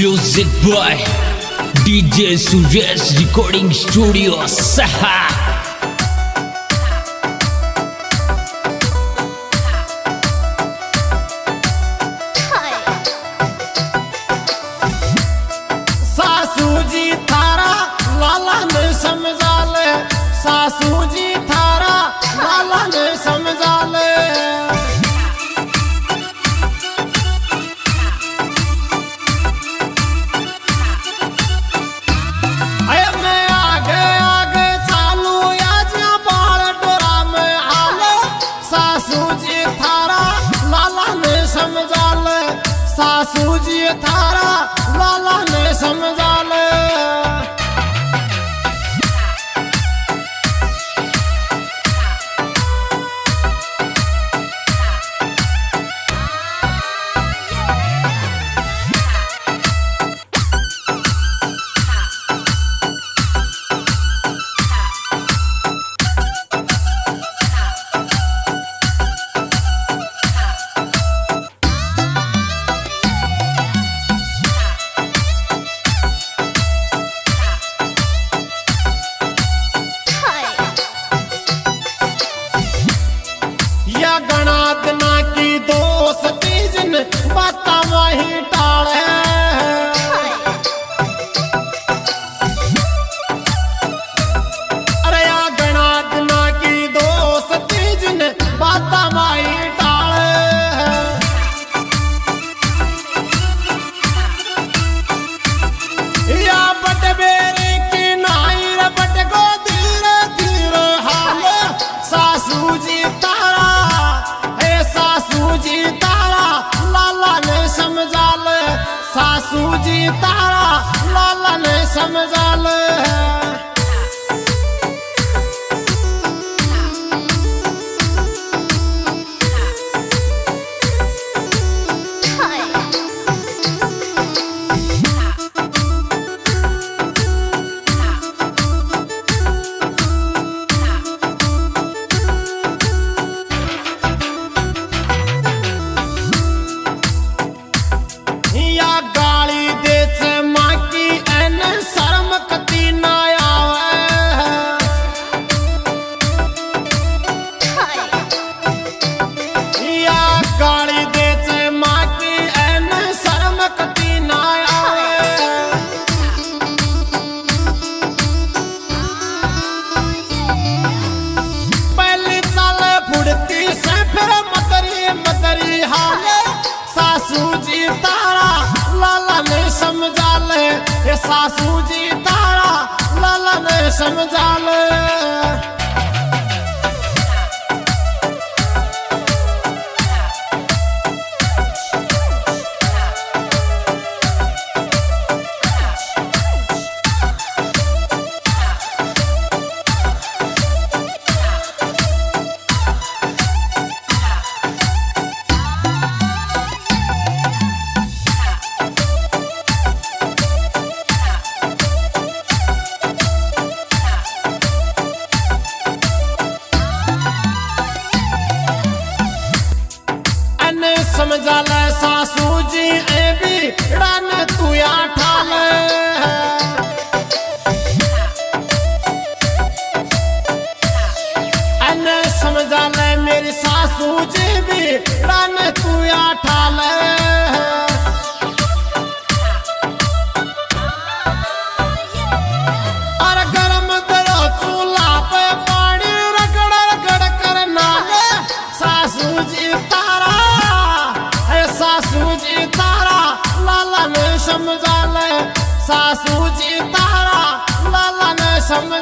Music by DJ Suresh Recording Studio Saha. सासू जी थारा लाला ने समझा ले, सासू जी थारा लाला ने समझा ले। अरे मैं आगे आगे चालू आज बाल डोरा में आले, सासू जी थारा लाला ने समझा ले, सासू जी थारा लाला ने समझा ले। गणादना की दोस्ती जिन बाता वही टाले, अरे या गणादना की दोस्ती जिन बाता वही टाले। या बट बेरी की नाई रे बट को धीरे धीरे हाल, सासू जी तारा सासू जी तारा लाला ने समझा ले, सासू जी तारा लाला ने समझा ले। सासू जी तारा लाला ने समझा ले, सासू जी तारा लाला ने समझा ले। समझा ले सासू जी ए भी रन तू या ठाले, अने समझा ले मेरी सासू जी भी रन तू या ठाले। और गरम दरो चूल्हा पे पानी रगड़ रगड़ कर नाले, सासू जी तारा सासू जी तारा लाला ने समझा ले, सासू जी तारा लाला ने समझा